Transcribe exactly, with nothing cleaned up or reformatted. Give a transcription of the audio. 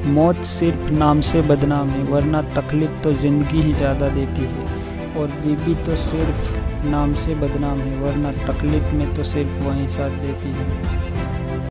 मौत सिर्फ नाम से बदनाम है, वरना तकलीफ तो ज़िंदगी ही ज़्यादा देती है। और बीबी तो सिर्फ नाम से बदनाम है, वरना तकलीफ में तो सिर्फ वही साथ देती है।